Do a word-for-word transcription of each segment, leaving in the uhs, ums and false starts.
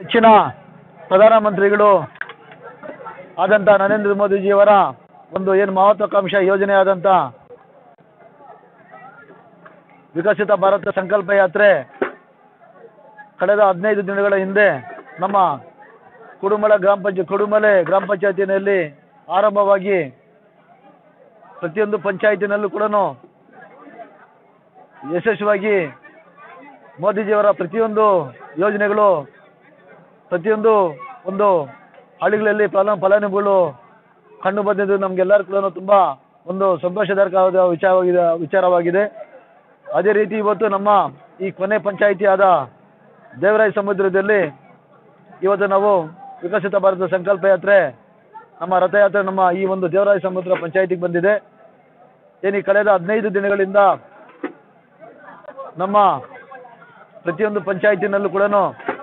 ನೆಚ್ಚಿನ ಪ್ರಧಾನಮಂತ್ರಿಗಳು ಆದಂಥ ನರೇಂದ್ರ ಮೋದಿಜಿಯವರ ಒಂದು ಏನು ಮಹತ್ವಾಕಾಂಕ್ಷೆ ಯೋಜನೆ ಆದಂಥ ವಿಕಸಿತ ಭಾರತ ಸಂಕಲ್ಪ ಯಾತ್ರೆ ಕಳೆದ ಹದಿನೈದು ದಿನಗಳ ಹಿಂದೆ ನಮ್ಮ ಕುಡುಮಲ ಗ್ರಾಮ ಪಂಚಾಯತ್ ಕುಡುಮಲೆ ಗ್ರಾಮ ಪಂಚಾಯತಿನಲ್ಲಿ ಆರಂಭವಾಗಿ ಪ್ರತಿಯೊಂದು ಪಂಚಾಯತಿನಲ್ಲೂ ಕೂಡ ಯಶಸ್ವಿಯಾಗಿ ಮೋದಿಜಿಯವರ ಪ್ರತಿಯೊಂದು ಯೋಜನೆಗಳು ಪ್ರತಿಯೊಂದು ಒಂದು ಹಳ್ಳಿಗಳಲ್ಲಿ ಫಲ ಫಲಾನುಭವಿಗಳು ಕಂಡು ಬಂದಿದ್ದು ನಮಗೆಲ್ಲರೂ ಕೂಡ ತುಂಬ ಒಂದು ಸಂತೋಷದಾಯಕವಾದ ವಿಚಾರವಾಗಿದೆ ವಿಚಾರವಾಗಿದೆ ಅದೇ ರೀತಿ ಇವತ್ತು ನಮ್ಮ ಈ ಕೊನೆ ಪಂಚಾಯಿತಿ ಆದ ದೇವರಾಯ ಸಮುದ್ರದಲ್ಲಿ ಇವತ್ತು ನಾವು ವಿಕಸಿತ ಭಾರತ ಸಂಕಲ್ಪ ಯಾತ್ರೆ ನಮ್ಮ ರಥಯಾತ್ರೆ ನಮ್ಮ ಈ ಒಂದು ದೇವರಾಯ ಸಮುದ್ರ ಪಂಚಾಯಿತಿಗೆ ಬಂದಿದೆ. ಏನು ಈ ಕಳೆದ ಹದಿನೈದು ದಿನಗಳಿಂದ ನಮ್ಮ ಪ್ರತಿಯೊಂದು ಪಂಚಾಯಿತಿನಲ್ಲೂ ಕೂಡ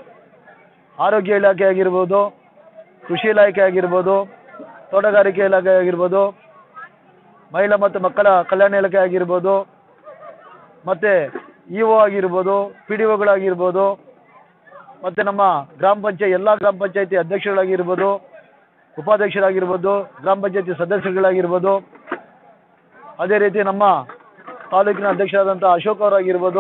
ಆರೋಗ್ಯ ಇಲಾಖೆ ಆಗಿರ್ಬೋದು, ಕೃಷಿ ಇಲಾಖೆ ಆಗಿರ್ಬೋದು, ತೋಟಗಾರಿಕೆ ಇಲಾಖೆ ಆಗಿರ್ಬೋದು, ಮಹಿಳಾ ಮತ್ತು ಮಕ್ಕಳ ಕಲ್ಯಾಣ ಇಲಾಖೆ ಆಗಿರ್ಬೋದು, ಮತ್ತು ಇ ಒ ಆಗಿರ್ಬೋದು, ಪಿ ಡಿ ಒಗಳಾಗಿರ್ಬೋದು, ಮತ್ತು ನಮ್ಮ ಗ್ರಾಮ ಪಂಚಾಯತ್ ಎಲ್ಲ ಗ್ರಾಮ ಪಂಚಾಯತಿ ಅಧ್ಯಕ್ಷಗಳಾಗಿರ್ಬೋದು, ಉಪಾಧ್ಯಕ್ಷರಾಗಿರ್ಬೋದು, ಗ್ರಾಮ ಪಂಚಾಯತಿ ಸದಸ್ಯರುಗಳಾಗಿರ್ಬೋದು, ಅದೇ ರೀತಿ ನಮ್ಮ ತಾಲೂಕಿನ ಅಧ್ಯಕ್ಷರಾದಂಥ ಅಶೋಕ್ ಅವರಾಗಿರ್ಬೋದು,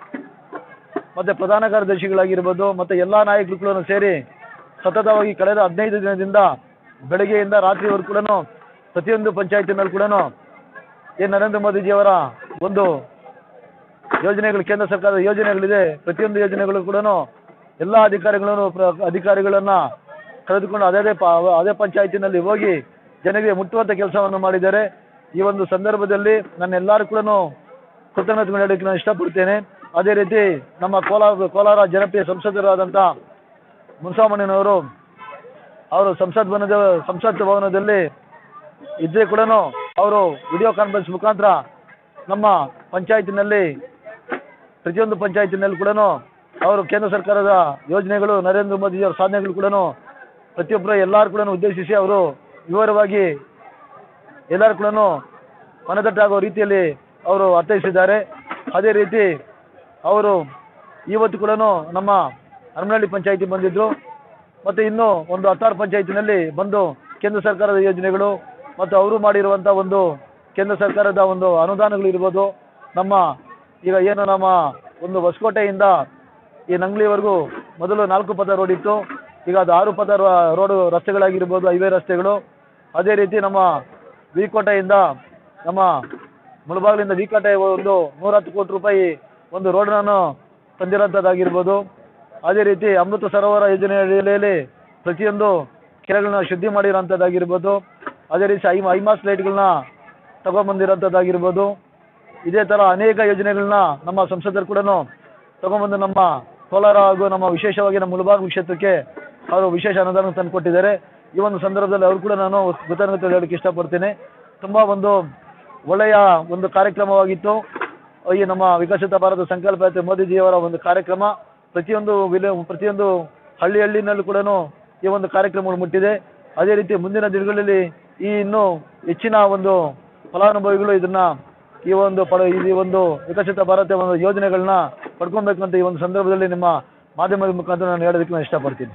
ಮತ್ತು ಪ್ರಧಾನ ಕಾರ್ಯದರ್ಶಿಗಳಾಗಿರ್ಬೋದು, ಮತ್ತು ಎಲ್ಲ ನಾಯಕರುಗಳನ್ನು ಸೇರಿ ಸತತವಾಗಿ ಕಳೆದ ಹದಿನೈದು ದಿನದಿಂದ ಬೆಳಗ್ಗೆಯಿಂದ ರಾತ್ರಿವರೆಗೂ ಕೂಡ ಪ್ರತಿಯೊಂದು ಪಂಚಾಯತಿನಲ್ಲಿ ಕೂಡ ಏನು ನರೇಂದ್ರ ಮೋದಿಜಿಯವರ ಒಂದು ಯೋಜನೆಗಳು ಕೇಂದ್ರ ಸರ್ಕಾರದ ಯೋಜನೆಗಳಿದೆ, ಪ್ರತಿಯೊಂದು ಯೋಜನೆಗಳು ಕೂಡ ಎಲ್ಲ ಅಧಿಕಾರಿಗಳನ್ನು ಅಧಿಕಾರಿಗಳನ್ನು ಕರೆದುಕೊಂಡು ಅದೇ ಪ ಅದೇ ಪಂಚಾಯತಿನಲ್ಲಿ ಹೋಗಿ ಜನರಿಗೆ ಮುಟ್ಟುವಂಥ ಕೆಲಸವನ್ನು ಮಾಡಿದ್ದಾರೆ. ಈ ಒಂದು ಸಂದರ್ಭದಲ್ಲಿ ನಾನು ಎಲ್ಲರೂ ಕೂಡ ಕೃತಜ್ಞತೆ ಹೇಳೋಕ್ಕೆ ನಾನು ಇಷ್ಟಪಡ್ತೇನೆ. ಅದೇ ರೀತಿ ನಮ್ಮ ಕೋಲಾರ ಕೋಲಾರ ಜನಪ್ರಿಯ ಸಂಸದರಾದಂಥ ಮುನ್ಸಾಮಣ್ಣನವರು ಅವರು ಸಂಸತ್ ಭವನದ ಸಂಸತ್ ಭವನದಲ್ಲಿ ಇದ್ದರೆ ಕೂಡ ಅವರು ವಿಡಿಯೋ ಕಾನ್ಫರೆನ್ಸ್ ಮುಖಾಂತರ ನಮ್ಮ ಪಂಚಾಯತಿನಲ್ಲಿ ಪ್ರತಿಯೊಂದು ಪಂಚಾಯತಿನಲ್ಲಿ ಕೂಡ ಅವರು ಕೇಂದ್ರ ಸರ್ಕಾರದ ಯೋಜನೆಗಳು ನರೇಂದ್ರ ಮೋದಿಯವರ ಸಾಧನೆಗಳು ಕೂಡ ಪ್ರತಿಯೊಬ್ಬರು ಎಲ್ಲರೂ ಕೂಡ ಉದ್ದೇಶಿಸಿ ಅವರು ವಿವರವಾಗಿ ಎಲ್ಲರೂ ಕೂಡ ಮನದಟ್ಟಾಗುವ ರೀತಿಯಲ್ಲಿ ಅವರು ಅರ್ಥೈಸಿದ್ದಾರೆ. ಅದೇ ರೀತಿ ಅವರು ಇವತ್ತು ಕೂಡ ನಮ್ಮ ಹರಮನಹಳ್ಳಿ ಪಂಚಾಯಿತಿ ಬಂದಿದ್ದರು ಮತ್ತು ಇನ್ನೂ ಒಂದು ಹತ್ತಾರು ಪಂಚಾಯತಿನಲ್ಲಿ ಬಂದು ಕೇಂದ್ರ ಸರ್ಕಾರದ ಯೋಜನೆಗಳು ಮತ್ತು ಅವರು ಮಾಡಿರುವಂಥ ಒಂದು ಕೇಂದ್ರ ಸರ್ಕಾರದ ಒಂದು ಅನುದಾನಗಳು ಇರ್ಬೋದು, ನಮ್ಮ ಈಗ ಏನು ನಮ್ಮ ಒಂದು ಹೊಸಕೋಟೆಯಿಂದ ಈ ನಂಗ್ಲಿವರೆಗೂ ಮೊದಲು ನಾಲ್ಕು ಪಥ ರೋಡ್ ಇತ್ತು, ಈಗ ಅದು ಆರು ಪಥ ರೋಡು ರಸ್ತೆಗಳಾಗಿರ್ಬೋದು, ಹೈವೇ ರಸ್ತೆಗಳು. ಅದೇ ರೀತಿ ನಮ್ಮ ವಿಕೋಟೆಯಿಂದ ನಮ್ಮ ಮುಳಬಾಗಿಲಿಂದ ವಿಕೋಟೆ ಒಂದು ನೂರಹತ್ತು ಕೋಟಿ ರೂಪಾಯಿ ಒಂದು ರೋಡನ್ನು ತಂದಿರೋಂಥದ್ದಾಗಿರ್ಬೋದು. ಅದೇ ರೀತಿ ಅಮೃತ ಸರೋವರ ಯೋಜನೆ ಅಡಿಯಲ್ಲಿ ಪ್ರತಿಯೊಂದು ಕೆರೆಗಳನ್ನ ಶುದ್ಧಿ ಮಾಡಿರೋಂಥದ್ದಾಗಿರ್ಬೋದು. ಅದೇ ರೀತಿ ಐ ಐಮಾಸ್ ಲೈಟ್ಗಳನ್ನ ತಗೊಂಬಂದಿರೋಂಥದ್ದಾಗಿರ್ಬೋದು. ಇದೇ ಥರ ಅನೇಕ ಯೋಜನೆಗಳನ್ನ ನಮ್ಮ ಸಂಸದರು ಕೂಡ ತಗೊಂಬಂದು ನಮ್ಮ ಕೋಲಾರ ಹಾಗೂ ನಮ್ಮ ವಿಶೇಷವಾಗಿ ನಮ್ಮ ಮುಳಬಾಗಿಲು ಕ್ಷೇತ್ರಕ್ಕೆ ಅವರು ವಿಶೇಷ ಅನುದಾನ ತಂದು ಕೊಟ್ಟಿದ್ದಾರೆ. ಈ ಒಂದು ಸಂದರ್ಭದಲ್ಲಿ ಅವರು ಕೂಡ ನಾನು ಕೃತಜ್ಞತೆ ಹೇಳೋಕ್ಕೆ ಇಷ್ಟಪಡ್ತೀನಿ. ತುಂಬ ಒಂದು ಒಳ್ಳೆಯ ಒಂದು ಕಾರ್ಯಕ್ರಮವಾಗಿತ್ತು ಈ ನಮ್ಮ ವಿಕಸಿತ ಭಾರತ ಸಂಕಲ್ಪ ಯಾತ್ರೆ ಮೋದಿಜಿಯವರ ಒಂದು ಕಾರ್ಯಕ್ರಮ. ಪ್ರತಿಯೊಂದು ವಿಲೆ ಪ್ರತಿಯೊಂದು ಹಳ್ಳಿ ಹಳ್ಳಿನಲ್ಲೂ ಕೂಡ ಈ ಒಂದು ಕಾರ್ಯಕ್ರಮಗಳು ಮುಟ್ಟಿದೆ. ಅದೇ ರೀತಿ ಮುಂದಿನ ದಿನಗಳಲ್ಲಿ ಈ ಇನ್ನೂ ಹೆಚ್ಚಿನ ಒಂದು ಫಲಾನುಭವಿಗಳು ಇದನ್ನು ಈ ಒಂದು ಪಡ ಈ ಒಂದು ವಿಕಸಿತ ಭಾರತ ಒಂದು ಯೋಜನೆಗಳನ್ನ ಪಡ್ಕೊಬೇಕಂತ ಈ ಒಂದು ಸಂದರ್ಭದಲ್ಲಿ ನಿಮ್ಮ ಮಾಧ್ಯಮದ ಮುಖಾಂತರ ನಾನು ಹೇಳೋದಕ್ಕೆ ನಾನು ಇಷ್ಟಪಡ್ತೀನಿ.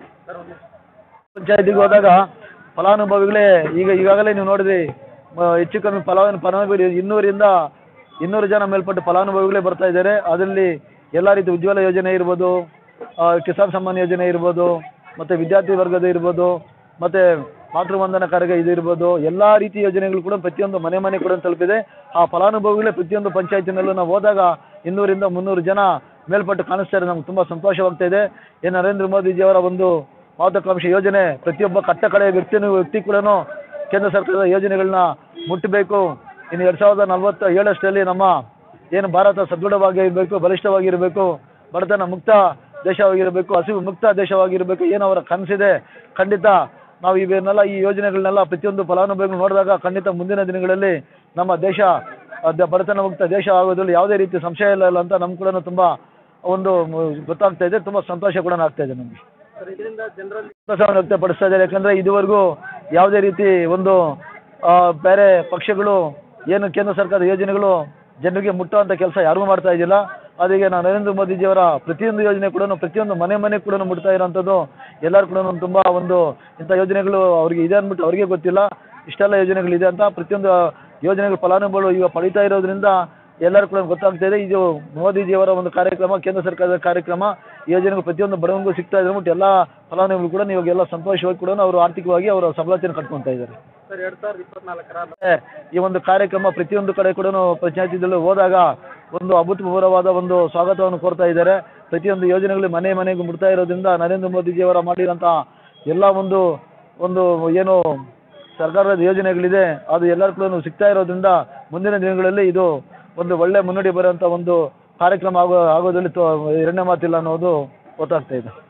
ಪಂಚಾಯತಿಗೆ ಹೋದಾಗ ಫಲಾನುಭವಿಗಳೇ ಈಗ ಈಗಾಗಲೇ ನೀವು ನೋಡಿದ್ರಿ, ಹೆಚ್ಚು ಕಮ್ಮಿ ಫಲಾನು ಫಲಾನುಭವಿ ಇನ್ನೂರಿಂದ ಇನ್ನೂರು ಜನ ಮೇಲ್ಪಟ್ಟು ಫಲಾನುಭವಿಗಳೇ ಬರ್ತಾ ಇದ್ದಾರೆ. ಅದರಲ್ಲಿ ಎಲ್ಲ ರೀತಿ ಉಜ್ವಲ ಯೋಜನೆ ಇರ್ಬೋದು, ಕಿಸಾನ್ ಸಮ್ಮಾನ್ ಯೋಜನೆ ಇರ್ಬೋದು, ಮತ್ತು ವಿದ್ಯಾರ್ಥಿ ವರ್ಗದ ಇರ್ಬೋದು, ಮತ್ತು ಮಾತೃವಂದನಾ ಕಾರ್ಯ ಇದು ಇರ್ಬೋದು, ಎಲ್ಲ ರೀತಿ ಯೋಜನೆಗಳು ಕೂಡ ಪ್ರತಿಯೊಂದು ಮನೆ ಮನೆ ಕೂಡ ತಲುಪಿದೆ. ಆ ಫಲಾನುಭವಿಗಳೇ ಪ್ರತಿಯೊಂದು ಪಂಚಾಯತಿನಲ್ಲೂ ನಾವು ಹೋದಾಗ ಇನ್ನೂರಿಂದ ಮುನ್ನೂರು ಜನ ಮೇಲ್ಪಟ್ಟು ಕಾಣಿಸ್ತಾರೆ. ನಮ್ಗೆ ತುಂಬ ಸಂತೋಷವಾಗ್ತಾ ಇದೆ. ಏನು ನರೇಂದ್ರ ಮೋದಿಜಿಯವರ ಒಂದು ಮಹತ್ವಾಕಾಂಕ್ಷೆ ಯೋಜನೆ ಪ್ರತಿಯೊಬ್ಬ ಕಟ್ಟ ಕಡೆಯ ವ್ಯಕ್ತಿನೂ ವ್ಯಕ್ತಿ ಕೂಡ ಕೇಂದ್ರ ಸರ್ಕಾರದ ಯೋಜನೆಗಳನ್ನ ಮುಟ್ಟಬೇಕು. ಇನ್ನು ಎರಡು ಸಾವಿರದ ನಲವತ್ತ ಏಳಷ್ಟರಲ್ಲಿ ನಮ್ಮ ಏನು ಭಾರತ ಸದೃಢವಾಗಿ ಇರಬೇಕು, ಬಲಿಷ್ಠವಾಗಿರಬೇಕು, ಬಡತನ ಮುಕ್ತ ದೇಶವಾಗಿರಬೇಕು, ಹಸಿವು ಮುಕ್ತ ದೇಶವಾಗಿರಬೇಕು, ಏನು ಅವರ ಕನಸಿದೆ. ಖಂಡಿತ ನಾವು ಇವನ್ನೆಲ್ಲ ಈ ಯೋಜನೆಗಳನ್ನೆಲ್ಲ ಪ್ರತಿಯೊಂದು ಫಲಾನುಭವಿಗಳು ನೋಡಿದಾಗ ಖಂಡಿತ ಮುಂದಿನ ದಿನಗಳಲ್ಲಿ ನಮ್ಮ ದೇಶ ಬಡತನ ಮುಕ್ತ ದೇಶ ಆಗೋದ್ರಲ್ಲಿ ಯಾವುದೇ ರೀತಿ ಸಂಶಯ ಇಲ್ಲ ಇಲ್ಲ ಅಂತ ನಮ್ಗೆ ಕೂಡ ತುಂಬ ಒಂದು ಗೊತ್ತಾಗ್ತಾ ಇದೆ. ತುಂಬ ಸಂತೋಷ ಕೂಡ ಆಗ್ತಾ ಇದೆ ನಮಗೆ. ಇದರಿಂದ ಜನರಲ್ಲಿ ಸಂತೋಷವನ್ನು ವ್ಯಕ್ತಪಡಿಸ್ತಾ ಇದ್ದಾರೆ. ಯಾಕಂದರೆ ಇದುವರೆಗೂ ಯಾವುದೇ ರೀತಿ ಒಂದು ಬೇರೆ ಪಕ್ಷಗಳು ಏನು ಕೇಂದ್ರ ಸರ್ಕಾರದ ಯೋಜನೆಗಳು ಜನರಿಗೆ ಮುಟ್ಟುವಂಥ ಕೆಲಸ ಯಾರಿಗೂ ಮಾಡ್ತಾ ಇದ್ದಿಲ್ಲ. ಅದೀಗ ನಾವು ನರೇಂದ್ರ ಮೋದಿಜಿಯವರ ಪ್ರತಿಯೊಂದು ಯೋಜನೆ ಕೂಡ ಪ್ರತಿಯೊಂದು ಮನೆ ಮನೆ ಕೂಡ ಮುಟ್ತಾ ಇರೋಂಥದ್ದು ಎಲ್ಲರೂ ಕೂಡ ತುಂಬ ಒಂದು ಇಂಥ ಯೋಜನೆಗಳು ಅವ್ರಿಗೆ ಇದೆ ಅಂದ್ಬಿಟ್ಟು ಅವ್ರಿಗೆ ಗೊತ್ತಿಲ್ಲ, ಇಷ್ಟೆಲ್ಲ ಯೋಜನೆಗಳಿದೆ ಅಂತ. ಪ್ರತಿಯೊಂದು ಯೋಜನೆಗಳ ಫಲಾನುಭವಿಗಳು ಈಗ ಪಡೀತಾ ಇರೋದ್ರಿಂದ ಎಲ್ಲರೂ ಕೂಡ ಗೊತ್ತಾಗ್ತಾ ಇದೆ. ಇದು ಮೋದಿಜಿಯವರ ಒಂದು ಕಾರ್ಯಕ್ರಮ, ಕೇಂದ್ರ ಸರ್ಕಾರದ ಕಾರ್ಯಕ್ರಮ. ಈ ಯೋಜನೆಗಳು ಪ್ರತಿಯೊಂದು ಬಡವನಿಗೂ ಸಿಗ್ತಾ ಇದೆ ಅಂದ್ಬಿಟ್ಟು ಎಲ್ಲ ಫಲಾನುಭವಿಗಳು ಕೂಡ ಇವಾಗೆಲ್ಲ ಸಂತೋಷವಾಗಿ ಕೂಡ ಅವರು ಆರ್ಥಿಕವಾಗಿ ಅವರ ಸಬಲತೆಯನ್ನು ಕಟ್ಕೊಳ್ತಾ ಇದ್ದಾರೆ. ಸರ್ ಎರಡು ಸಾವಿರದ ಇಪ್ಪತ್ನಾಲ್ಕರ ಈ ಒಂದು ಕಾರ್ಯಕ್ರಮ ಪ್ರತಿಯೊಂದು ಕಡೆ ಕೂಡ ಪಂಚಾಯತಿಗಳು ಹೋದಾಗ ಒಂದು ಅಭೂತಪೂರ್ವವಾದ ಒಂದು ಸ್ವಾಗತವನ್ನು ಕೋರ್ತಾ ಇದ್ದಾರೆ. ಪ್ರತಿಯೊಂದು ಯೋಜನೆಗಳು ಮನೆ ಮನೆಗೂ ಮುಟ್ತಾ ಇರೋದ್ರಿಂದ ನರೇಂದ್ರ ಮೋದಿಜಿಯವರ ಮಾಡಿರೋಂಥ ಎಲ್ಲ ಒಂದು ಒಂದು ಏನು ಸರ್ಕಾರದ ಯೋಜನೆಗಳಿದೆ ಅದು ಎಲ್ಲರೂ ಕೂಡ ಸಿಗ್ತಾ ಇರೋದ್ರಿಂದ ಮುಂದಿನ ದಿನಗಳಲ್ಲಿ ಇದು ಒಂದು ಒಳ್ಳೆ ಮುನ್ನಡೆ ಬರುವಂಥ ಒಂದು ಕಾರ್ಯಕ್ರಮ ಆಗೋ ಆಗೋದ್ರಲ್ಲಿ ತೋ ಎರಡನೇ ಮಾತಿಲ್ಲ ಅನ್ನೋದು ಗೊತ್ತಾಗ್ತಾ ಇದೆ.